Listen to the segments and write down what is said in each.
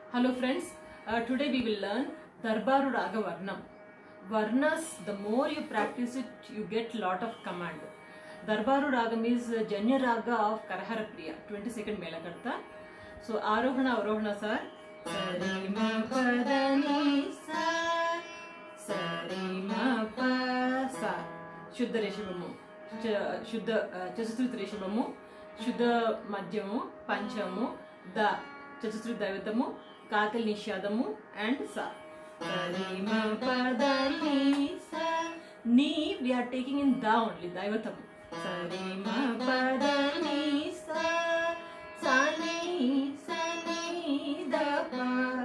Hello friends, today we will learn Darbaru Raga Varnam. Varnas, the more you practice it, you get lot of command. Darbaru Ragam is Janya Raga of Karahara Priya, 22nd Melakarta. So Arohana, Arohana sir. Sari ma pa da ni sa, sari ma pa sa. Shuddha Reshivamu, Shuddha Chasutrit Reshivamu, Shuddha Madhyamu, Panchamu, Da Chasutrit Daivatamu, Kakal Nishadamu and Sa. Sari ma pa da ni sa. Ni we are taking in Da only, Daivatamu. Sari ma pa da ni sa. Sa ni da pa.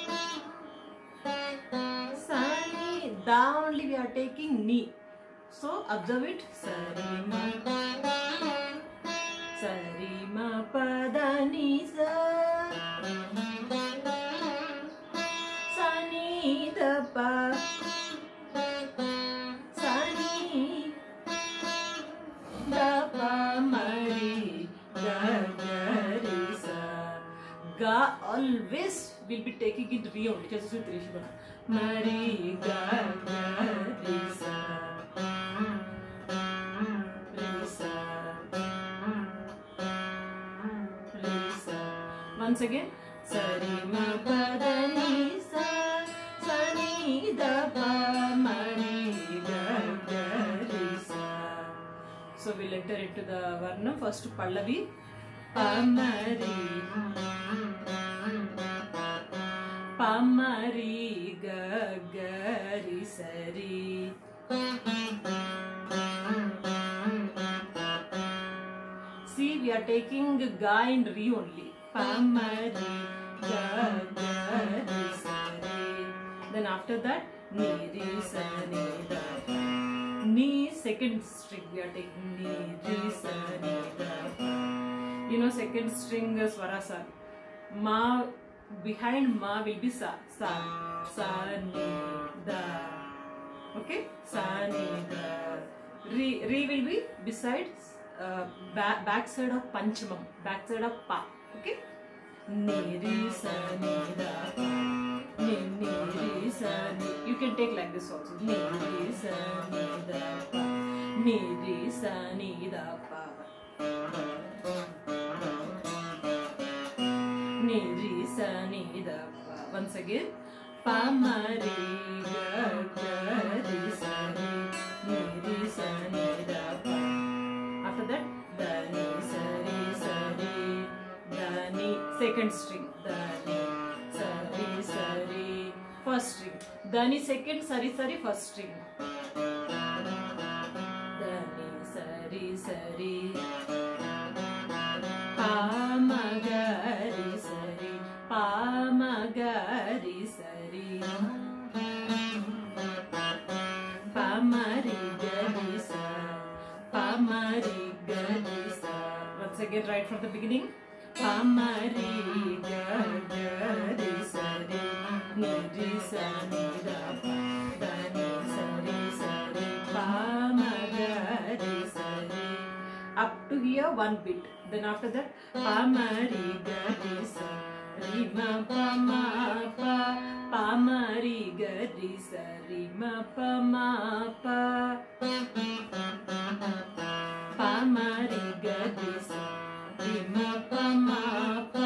Sa ni da only we are taking ni. So observe it. Sari ma pa da ni sa. Sa ni da pa. Sa ni da pa mari ga ga ri sa. Ga always will be taking it re only. Just with Rishibana. Mari ga ga ri sa. Once again, sari ma pa da ni sa, sa ni da pa mari ga ga ri sa. So we'll enter into the Varnam. First Pallavi. Pa mari, pa mari ga ga ri sari. See, we are taking ga in re only. Pa mari ga ga ri sa re. Then after that ni ri sa ni da pa. Ni second string we are taking. Ni ri sa ni da pa. You know second string swaras are ma, behind ma will be sa, sa, sa ni da. Okay, sa ni da. Re will be beside back side of panchamam, back side of pa. Okay, ni ri sa ni da pa. Ni ri sa ni. You can take like this also. Ni ri sa ni da pa. Ni ri sa ni da pa. Ni ri sa ni da pa. Once again. Pa mari ga ga ri sa ni. Ni ri sa ni da pa. After that, da ni sa ri sa ri. Da ni second string. Da ni sa ri sa ri. First string. Da ni second, sa ri first string. Da ni sa ri. Pa ma ga ri sa ri. Pa ma ga ri sa ri. Pa ma ri ga ri sa. Pa ma ri ga ri sa. Once again, right from the beginning. Pa ma ri ga ga ri sa ri. Ni ri sa ni da pa. Da ni sa ri. Pa ma ga ri sa ri. Up to here one beat. Then after that, pa ma ri ga ri sa. Ri ma pa ma pa. Pa ma ri ga ri sa. Ri ma pa ma pa. Pa ma ri ga ri sa. Ri ma pa ma pa.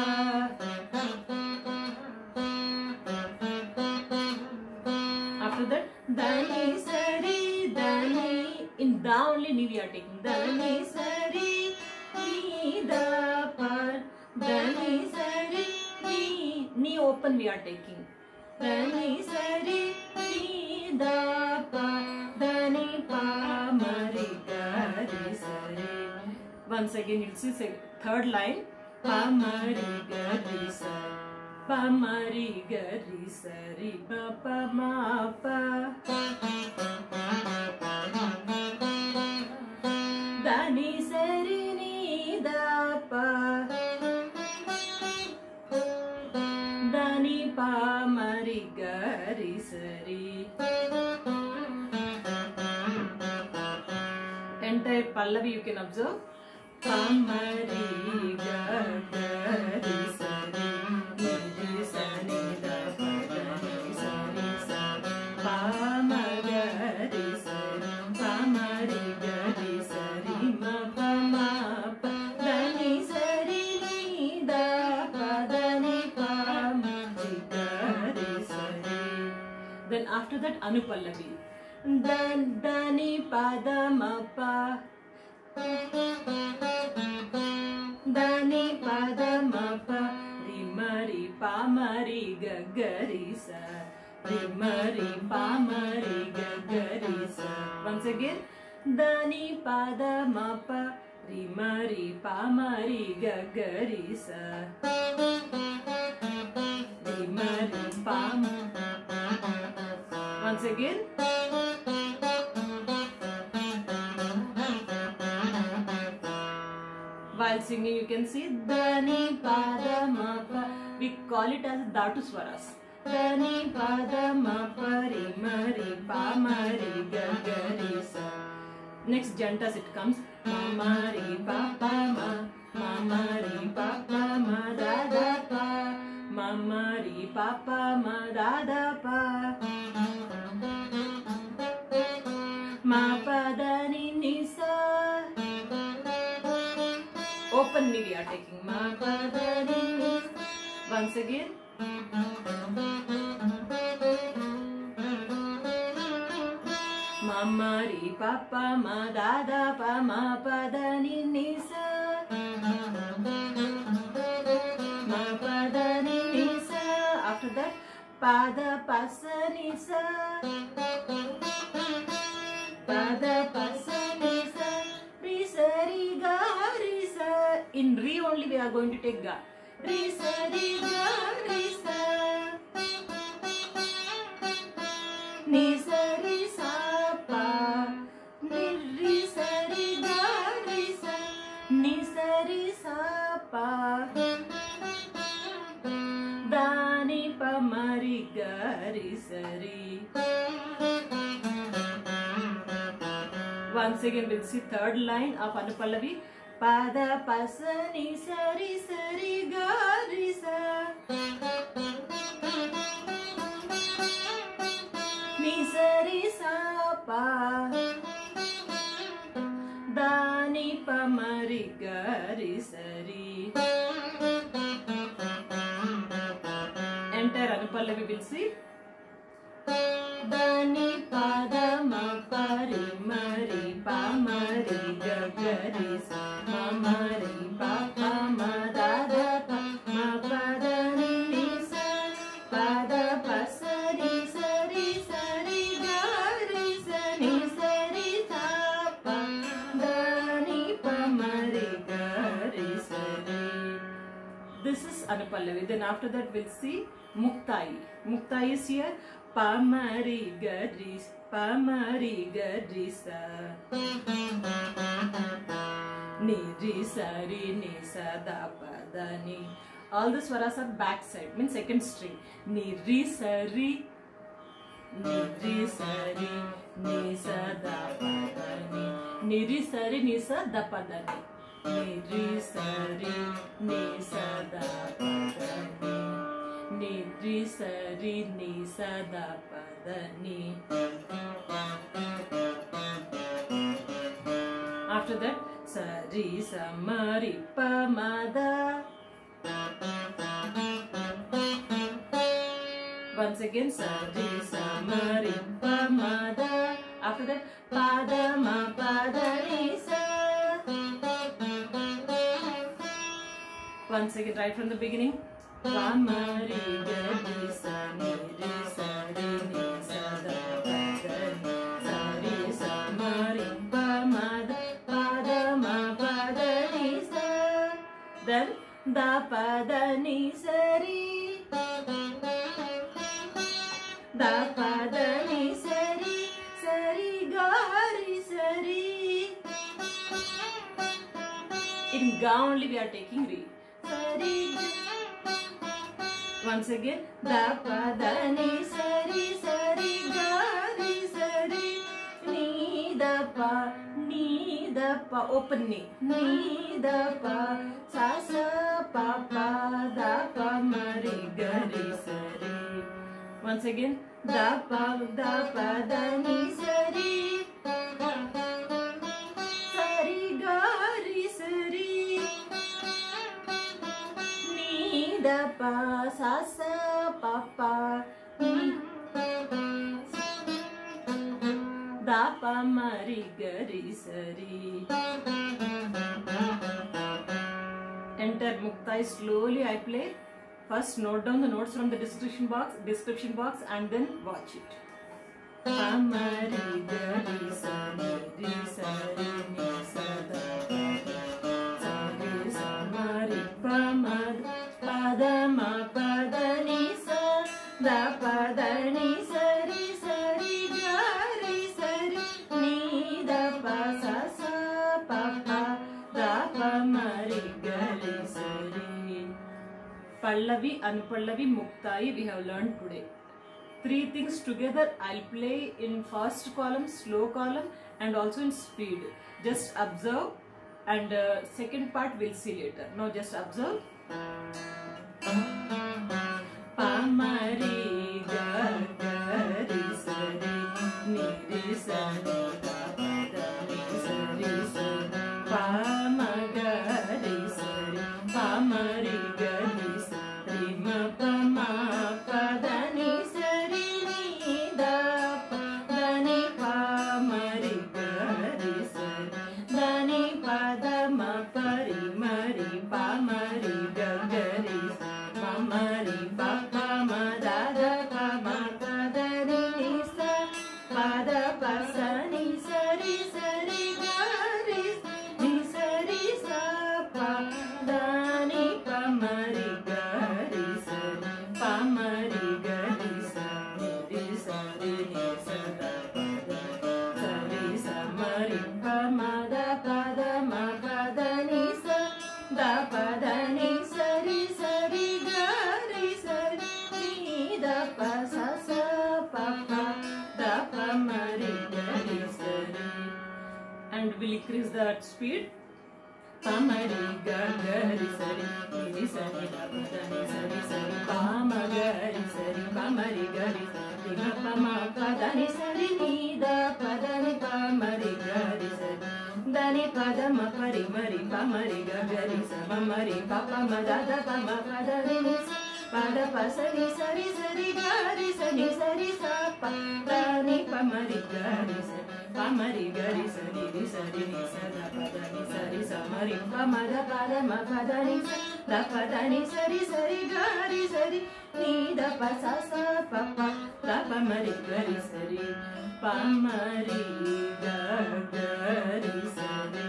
After that, da ni sa ri, da ni. In da only ni we are taking. Da ni sa ri, ni da pa. Da ni sa ri, ni open we are taking. Da ni sa ri, ni da pa. Da ni pa ma ri ga ri sa ri. Once again, you'll see third line. Pa ma ri ga ri sa. Pa ma ri ga ri sa ri ma pa ma pa. Da ni sa ri ni da pa. Da ni pa ma ri ga ri sa ri. Entire Pallavi you can observe. Pa ma ri ga ga ri sa ri. Ni ri sa ni after that Anupallavi. Dani pada ma pa. Dani pada ma pa. Ri ma ri pa ma ri ga ga ri sa. Ri ma ri pa ma ri ga ga ri sa. Once again. Dani pada ma pa. Ri ma ri pa ma ri ga ga ri sa. Ri ma ri pa ma. Once again. While singing, you can see Dani pada ma pa. We call it as Dhatu Swaras. Dani pada ma pa ri ma ri pa ma ri ga ga ri sa. Next jantas it comes. Ma ma ri pa pa ma. Ma ma ri pa pa ma da da pa. Ma ma ri pa pa ma da da pa. Ma pa da ni ni sa. Open knee we are taking. Ma pa da ni ni. Once again. Ma ma ri pa pa ma da da pa ma pa da ni ni sa. Ma pa da ni ni sa. After that pa da pa sa ni sa. Pa da pa sa ni sa. Ri sa ri ga ri sa. In Ri only we are going to take ga. Ri sa ri ga ri sa. Ni sa ri sa pa. Ni ri sa ri ga ri sa. Ni sa ri sa pa. Da ni pa ma ri ga ri sa ri. Once again we'll see third line of Anupallavi. Pada pa sa ni sa ri ga ri sa. Ni sa ri sa pa. Da ni pa ma ri ga ri sa ri. Enter Anupallavi will see. Da ni pa da ma pa ri ma ri pa ma ri ga ga ri sa. Ma ma ri pa pa ma da da pa. Ma pa da ni ni sa. Pa da pa sa ri ga ri sa. Ni sa ri sa pa. Da ni pa ma ri ga ri sa ri. This is Anupallavi. Then after that we'll see Muktai. Muktai is here. Pa ma ri ga ri sa. Ni ri sa da pa da ni. All the swaras are back side, means second string. Ni ri sa ri. Ni ri sa ri ni sa da pa da ni. Ni ri sa ri ni sa da pa da ni. Ni ri sa ri ni sa da pa da ni. Ni ri sa ri ni sa da pa da ni. After that, sa ri sa ma ri pa ma da. Once again, sa ri sa ma ri pa ma da. After that, pa da ma pa da ni sa. Once again, right from the beginning. Pa ma ri ga ri sa ni ri sa ri ni sa da pa da ni. Sa ri sa ma ri pa ma da. Pa da ma pa da ni sa. Then da pa da ni sa ri. Da pa da ni sa ri ga ri sa ri. In ga only we are taking ri. Sa ri ga. Once again, da pa da ni sa ri ga ri sa ri. Ni da pa, open ni. Ni da pa, sa sa pa pa, da pa ma ri ga ri sa ri. Once again, da pa da ni sa ri. Sa ri ga ri sa ri. Ni da pa sa sa pa pa. Ni da pa ma ri ga ri sa ri. Enter Muktai. Slowly I play. First note down the notes from the description box and then watch it. Pa ma ri ga ri sa ri ni sa da sa ri sa ma ri pa ma pa da ma pa da ni sa da pa da ni sa ri ga ri sa ri ni da pa sa sa pa pa da pa ma ri ga ri sa ri. Pallavi, Anupallavi, Muktai we have learned today. 3 things together I'll play in fast column, slow column and also in speed. Just observe and second part we'll see later. Now just observe. Pa ma ri ga ri sa ri ni ri sa ni da pa da ni sa ri sa pa ma ga ri sa ri pa ma ri ga ri sa ri ma pa da ni sa ri ni da pa da ni pa ma ri ga ri sa da ni pa da ma pa ri pa ma ri ga ri sa pa ma ri pa pa ma da da pa ma pa da ni sa pa da pa sa ni sa ri ga ri ni sa ri sa pa da ni pa ma ri ga ri sa pa ma ri ga ri sa ni sa ri ni sa da pa da sa ri sa ma ri pa ma da pa da ma pa da ni sa da pa da ni sa ri ga ri sa ni da pa sa sa pa pa da pa ma ri ga ri sa ri. And we'll increase that speed. Pa ma ri ga ri sa ri ni sa ni da pa da ni sa ri pa ma ga ri sa ri pa ma ri ga ri sa ri ma pa ma pa da ni sa ri ni da pa da ni pa ma ri ga ri sa ri da ni pa da ma pa ri pa ma ri ga ri sa ma ma ri pa pa ma da da pa ma pa da ni sa pa da pa sa ri ga ri sa ni sa ri sa pa da ni pa ma ri ga ri sa pa ma ri ga ri sa ni sa ri ni sa da pa da ni sa ri sa ma ri pa ma da ma pa da ni sa da pa da ni sa ri ga ri sa ri ni da pa sa sa pa pa da pa ma ri ga ri sa ri pa ma ri ga ri sa ri.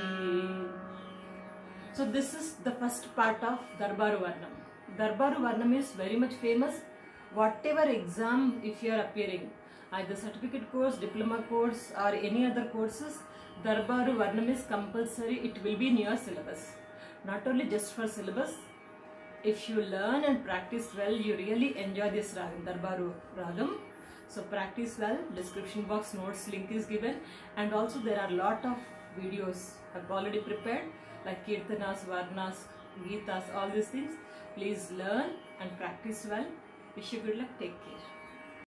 So this is the first part of Darbaru Varnam. Darbaru Varnam is very much famous. Whatever exam if you are appearing, either certificate course, diploma course or any other courses, Darbaru Varnam is compulsory. It will be in your syllabus. Not only just for syllabus, if you learn and practice well, you really enjoy this ragam, Darbaru Ragam. So practice well. Description box notes link is given, and also there are lot of videos I've already prepared like Kirtanas, Varnas, Geetas, all these things. Please learn and practice well. Wish you good luck. Take care.